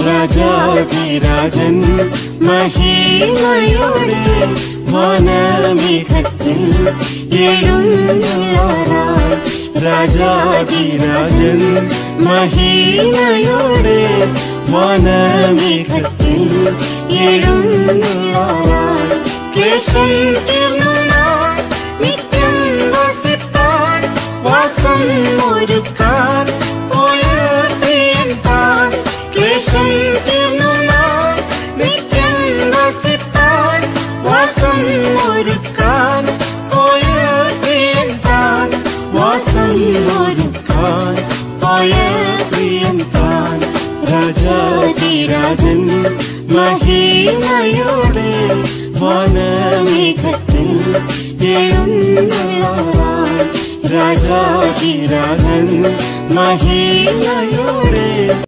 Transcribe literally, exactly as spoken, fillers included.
രാജാധിരാജൻ മഹിമയോടെ വാനമേഘത്തിൽ എഴുന്നള്ളാൻ. രാജാധിരാജൻ മഹിമയോടെ വാനമേഘത്തിൽ എഴുന്നള്ളാൻ. ക്ലേശം തീർന്നു നാം നിത്യം വസിപ്പാൻ വാസം ഒരുക്കാൻ പോയ പ്രിയൻ താൻ. ക്ലേശം തീർന്നു നാം നിത്യം വസിപ്പാൻ വാസം ഒരുക്കാൻ പോയ പ്രിയൻ താൻ. വാസം ഒരുക്കാൻ പോയ പ്രിയൻ താൻ. രാജാധിരാജൻ മഹിമയോടെ വാനമേഘത്തിൽ എഴുന്നള്ളാൻ. രാജാധിരാജൻ മഹിമയോടെ